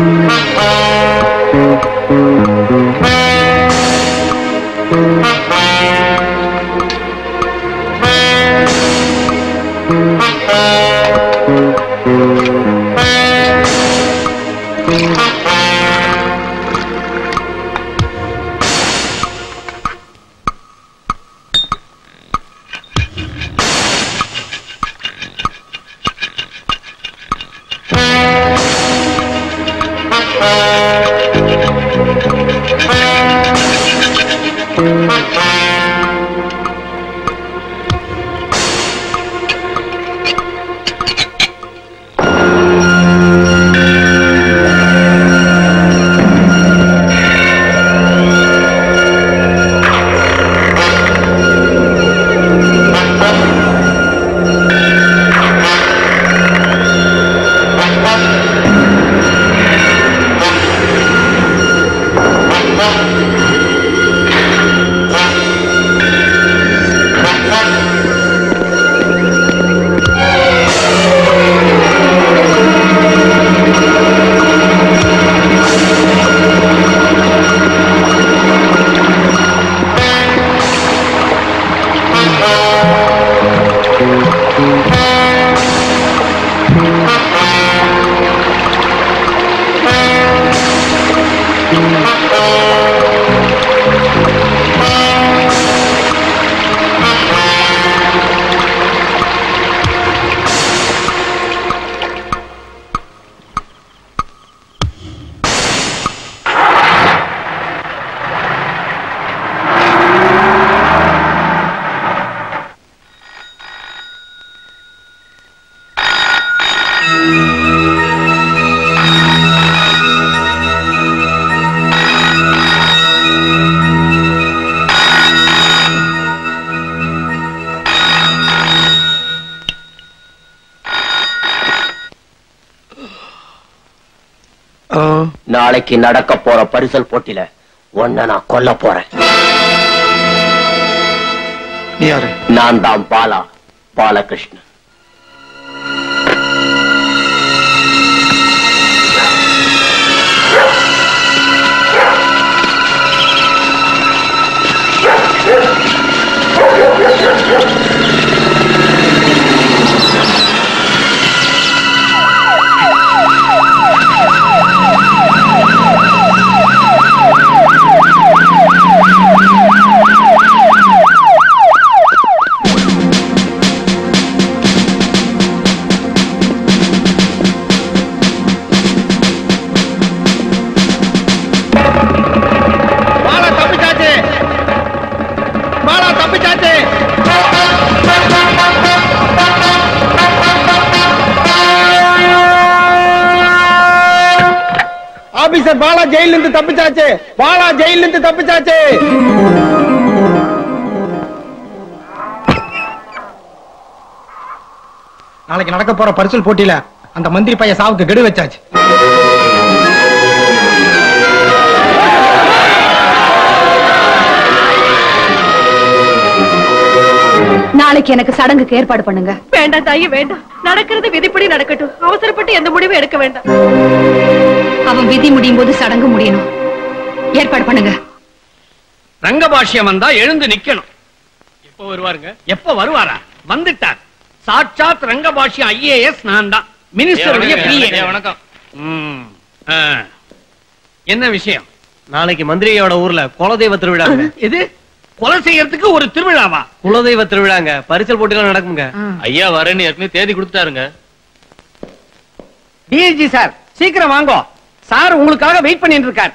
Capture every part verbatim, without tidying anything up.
நாளைக்கு நடக்க போற பரிசல் போட்டியில ஒன்ன நான் கொல்ல போறேன். நீ யாரு? நான் தான் பாலா, பாலகிருஷ்ணன். ஆபீசர் பாலா ஜெயில இருந்து தப்பிச்சாச்சு. பாலா ஜெயில இருந்து தப்பிச்சாச்சு. நாளைக்கு நடக்க போற பரிசல் போட்டியில அந்த மந்திரி பையன் சாவுக்கு கெடு வச்சாச்சு. நாளைக்கு எனக்கு சடங்குக்கு ஏற்பாடு பண்ணுங்க. வேண்டாம் தாயி, வேண்டாம். நடக்கிறது விதிப்படி நடக்கட்டும். அவசரப்பட்டு எந்த முடிவும் எடுக்க வேண்டாம். அவன் விதி முடியும் போது சடங்கு முடியணும். ஏற்பாடு பண்ணுங்க. ரங்கபாஷ்யம் வந்தா எழுந்து நிக்கணும். எப்ப வருவாருங்க? எப்ப வருவாரா? வந்துட்டார். சாட்சாத் ரங்கபாஷ்யம் ஐஏஎஸ் நான் தான். மினிஸ்டருடைய பிஏ. வணக்கம். என்ன விஷயம்? நாளைக்கு மந்திரியோட ஊர்ல குலதெய்வ திருவிழா. இது கொலை செய்யறதுக்கு ஒரு திருவிழாவா? குலதெய்வ திருவிழாங்க. பரிசல் போட்டிலாம் நடக்குங்க. ஐயா வரேன்னு ஏற்கனவே தேதி கொடுத்தாருங்க. டிஜி சார் சீக்கிரம் வாங்கோ. சார் உங்களுக்காக வெயிட் பண்ணிட்டு இருக்கார்.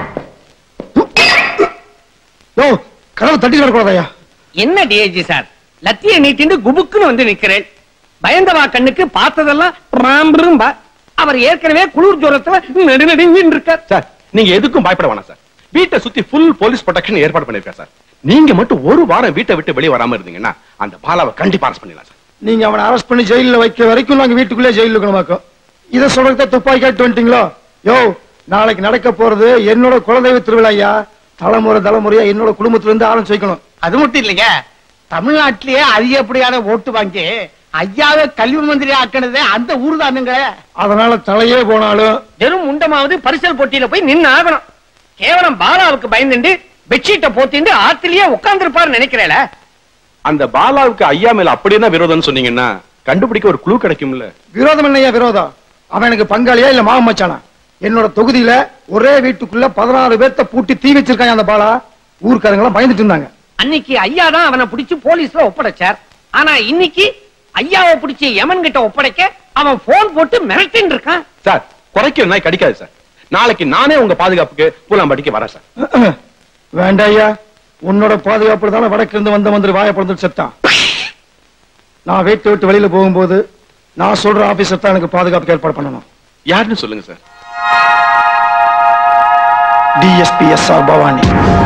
கதவு தட்டி கிடக்கூடாதயா? என்ன டிஜி சார் லத்திய நீட்டிண்டு குபுக்குன்னு வந்து நிக்கிறேன். பயந்தவா கண்ணுக்கு பார்த்ததெல்லாம் அவர் ஏற்கனவே குளிர் ஜோரத்துல நெடுநடுங்கின்னு இருக்கார். சார் நீங்க எதுக்கும் பயப்பட வேணாம் சார். வீட்டை சுத்தி ஃபுல் போலீஸ் ப்ரொடெக்ஷன் ஏற்பாடு பண்ணிருக்கேன் சார். நீங்க மட்டும் ஒரு வாரம் வீட்டை விட்டு வெளியே வராம இருந்தீங்கன்னா அந்த பாலாவை கண்டிப்பா அரெஸ்ட் பண்ணிடலாம் சார். நீங்க அவனை அரெஸ்ட் பண்ணி ஜெயில வைக்க வரைக்கும் நாங்க வீட்டுக்குள்ளே ஜெயில இருக்கணுமாக்கும். இதை சொல்றத துப்பாக்கி காட்டு வந்துட்டீங்களோ? யோ, நாளைக்கு நடக்க போறது என்னோட குலதெய்வ திருவிழா ஐயா. தலைமுறை தலைமுறையா என்னோட குடும்பத்துல இருந்து ஆரம்பிச்சு வைக்கணும். அது மட்டும் இல்லைங்க, தமிழ்நாட்டிலேயே அதிகப்படியான ஓட்டு வாங்கி ஐயாவை கல்வி மந்திரி ஆக்கினதே அந்த ஊரு தானுங்களே. அதனால தலையே போனாலும் வெறும் முண்டமாவது பரிசல் போட்டியில போய் நின்னு ஆகணும். கேவலம் பாலாவுக்கு பயந்துண்டு பெட்ஷீட்டை போத்திண்டு ஆத்திலேயே உட்கார்ந்து இருப்பாரு நினைக்கிறேல. அந்த பாலாவுக்கு ஐயா மேல அப்படியே விரோதம் சொன்னீங்கன்னா கண்டுபிடிக்க ஒரு குழு கிடைக்கும்ல. விரோதம் இல்லையா விரோதம்? அவன் எனக்கு பங்காளியா இல்ல மாமன் மச்சானா? என்னோட தொகுதியில ஒரே வீட்டுக்குள்ள பதினாறு பேர்த்த பூட்டி தீ வச்சிருக்காங்க அந்த பாலா. ஊர்க்காரங்க பயந்துட்டு இருந்தாங்க. அன்னைக்கு ஐயா தான் அவனை பிடிச்சு போலீஸ்ல ஒப்படைச்சார். ஆனா இன்னைக்கு ஐயாவை பிடிச்சி யமன் கிட்ட ஒப்படைக்க அவன் போன் போட்டு மிரட்டின்னு இருக்கான். சார் குறைக்கிற நாய் கடிக்காது சார். நாளைக்கு நானே உங்க பாதுகாப்புக்கு பூலாம்பட்டிக்கு வரேன் சார். வேண்டாம் ஐயா, உன்னோட பாதுகாப்பு தானே வடக்கு இருந்து வந்த வந்து வாய பிறந்து செத்தான். நான் வீட்டு விட்டு வெளியில போகும்போது நான் சொல்ற ஆபீசர் தான் எனக்கு பாதுகாப்புக்கு ஏற்பாடு பண்ணணும். யாருன்னு சொல்லுங்க sir. DSP S R Bhavani.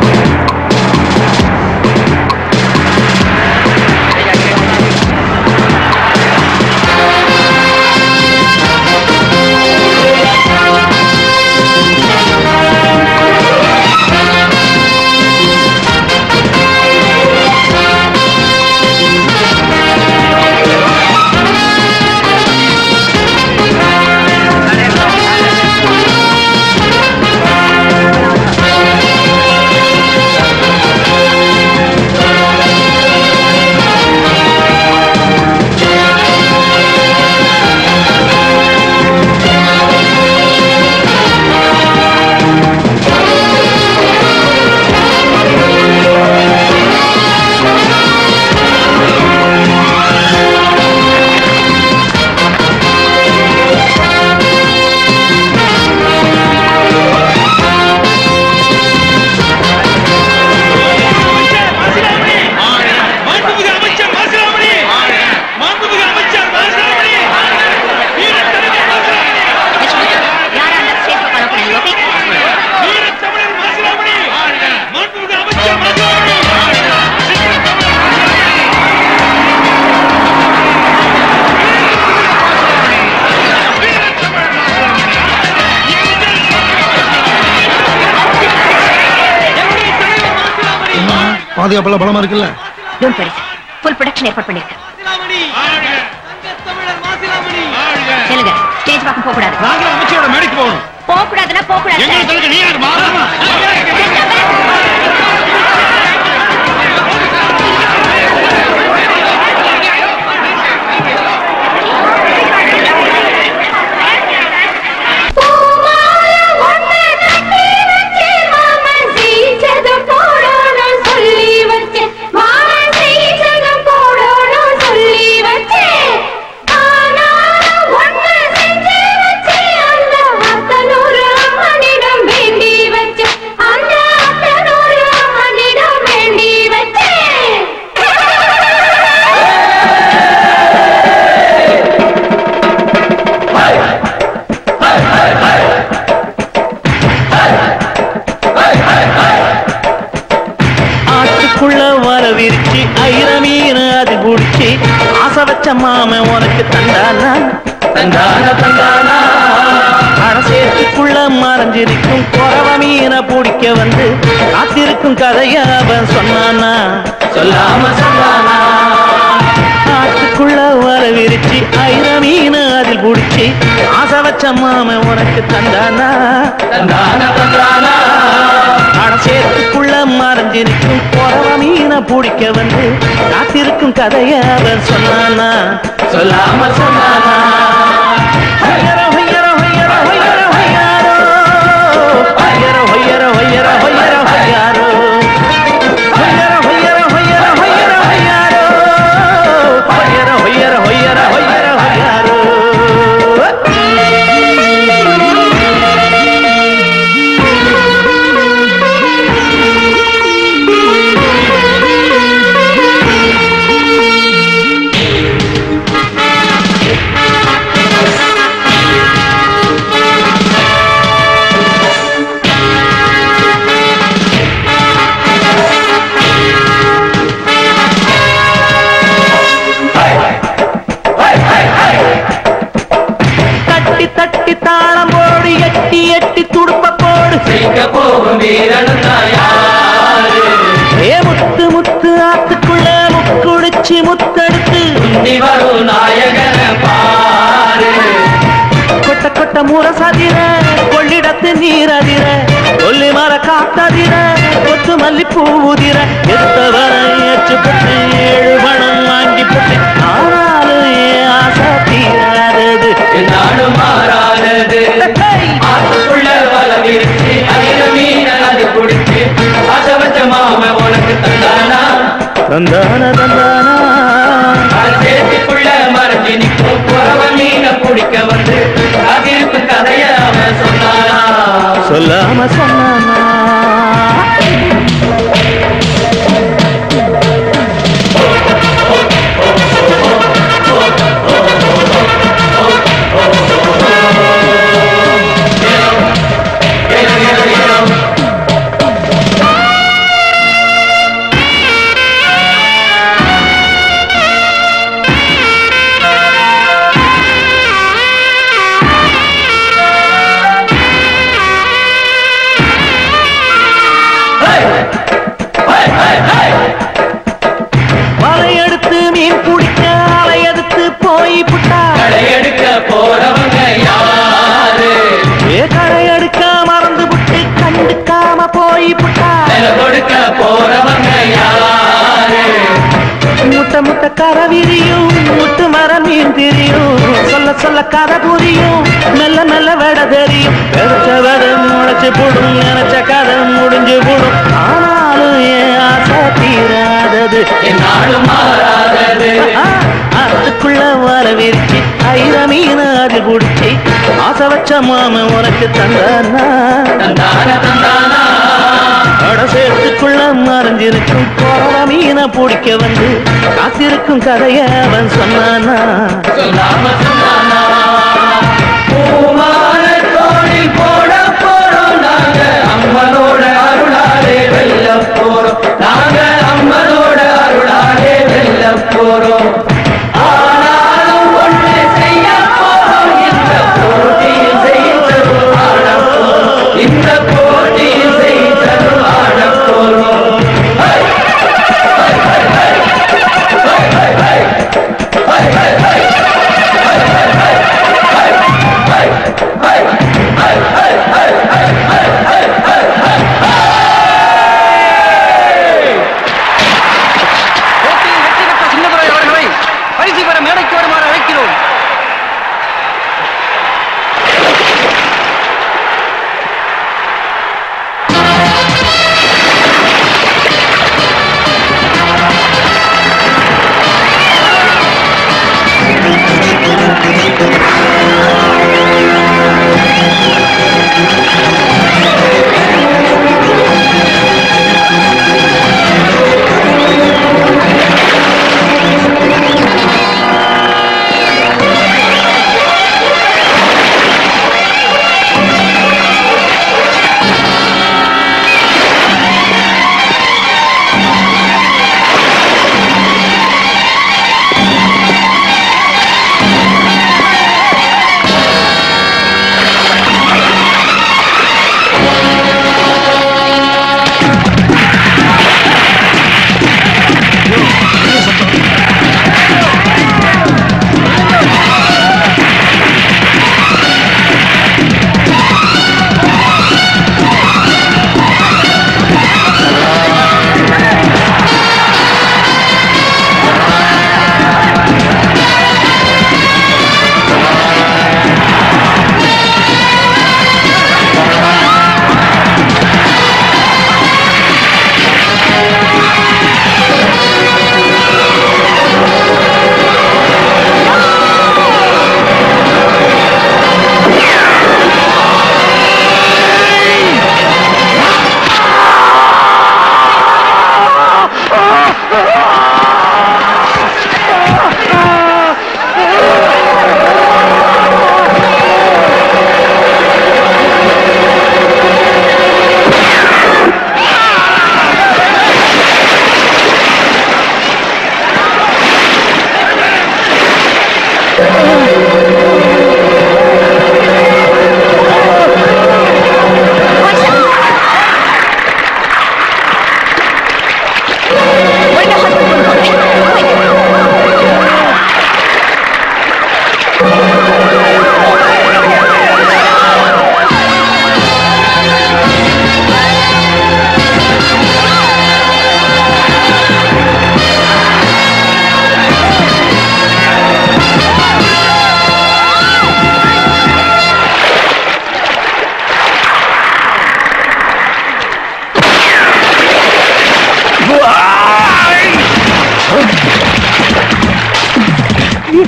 பாதுகாப்பு பலமா இருக்குல்ல. ஃபுல் ப்ரொடக்ஷன் ஏற்பாடு பண்ணிருக்கேன். சொல்லுங்க, ஸ்டேஜ் பக்கம் போக கூடாது. நாங்க அமைச்சரோட மேடைக்கு போகணும். போக கூடாதுன்னா போக கூடாது. எங்க தலக்கு நீ யார் மாமா? மாம உனக்கு தந்தானா தந்தானா தந்தானா அடசேத்துக்குள்ள மறைஞ்சிருக்கும் குறவ மீனை பிடிக்க வந்து காத்திருக்கும் கதைய அவன் சொன்னானா சொல்லாம சொன்னானா ஆட்டுக்குள்ள வர விரிச்சு ஐர மீன் அதில் பிடிச்சி ஆசை வச்ச மாம உனக்கு தந்தானா தந்தானா தந்தானா அடசேத்துக்குள்ள மறைஞ்சிருக்கும் குறவ மீனை பிடிக்க வந்து காத்திருக்கும் கதைய அவன் சொன்னானா சொல்லாம சொன்னானா ஹையரோ ஹையரோ ஹையரோ ஹையரோ ஹையரோ ஹையரோ ஹையரோ ஹையரோ ஹையரோ ஹையரோ ஹையரோ ஹையரோ ஹையரோ ஹையரோ ஹையரோ ஹையரோ ஹையரோ ஹையரோ ஹையரோ தட்டி தாளம் போடு எட்டி எட்டி துடுப்ப போடு ஏ முத்து முத்து ஆத்துக்குள்ள முக்குடிச்சு முத்தெடுத்து வரும் கொட்ட முரசதிர கொள்ளிடத்து நீரதிர கொல்லி மர காத்ததிர கொத்து மல்லி பூவுதிர எத்தவரை ஏற்று போட்டு ஏழு பணம் வாங்கி போட்டு ஆனாலும் ஏன் ஆசை தீராதது நாடும் மாறாதது ஆத்துக்குள்ள வளம் இருக்கு அதிர மீன் அது குடிச்சு ஆசை வச்ச மாம உனக்கு தந்தானா தந்தான தந்தானா சேத்துக்குள்ள மறைஞ்சு நிற்கும் புறவ மீனை பிடிக்க வந்து அதிர்ப்பு கதைய அவன் சொன்னானா சொல்லாம சொன்னானா வலையெடுத்து மீன் பிடிக்க அலையெடுத்து போய் புட்டா களையெடுக்க போறவங்க யாரு ஏ களையெடுக்க மறந்து புட்டு கண்டுக்காம போய் புட்டா கொடுக்க போறவங்க யாரு முட்டை முட்டை கரை விரியும் முட்டு மர மீன் தெரியும் சொல்ல சொல்ல கதை புரியும் மெல்ல மெல்ல விட தெரியும் விதைச்ச விதை முளைச்சு போடும் நினைச்ச கதை முடிஞ்சு போடும் ஆனாலும் ஏன் ஆசை தீராதது நாடும் மாறாதது அதுக்குள்ள வர விரிச்சு ஐர மீன் அது குடிச்சு ஆசை வச்ச மாம உனக்கு தந்தானா தந்தான தந்தானா சேர்த்துக்குள்ள மறைஞ்சிருக்கும் போற மீனை பிடிக்க வந்து காத்திருக்கும் கதைய அவன் சொன்னானா சொல்லாம சொன்னானா பூமான தோழில் போட போறோம் நாங்க அம்மனோட அருளாலே வெல்ல போறோம் நாங்க அம்மனோட அருளாலே வெல்ல போறோம் ஆனாலும் ஒன்று செய்ய போறோம் இந்த போட்டியில் செய்தரும் ஆட போறோம் இந்த போட்டியில் செய்தரும் ஆட போறோம்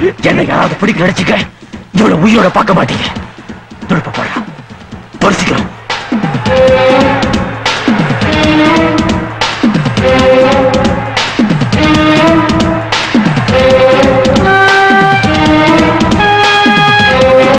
என்ன யாராவது பிடிக்க நினைச்சுக்க இவ்வளவு உயிரோட பார்க்க மாட்டீங்க. துடுப்ப போடுறான் பொறுசிக்கிறோம்.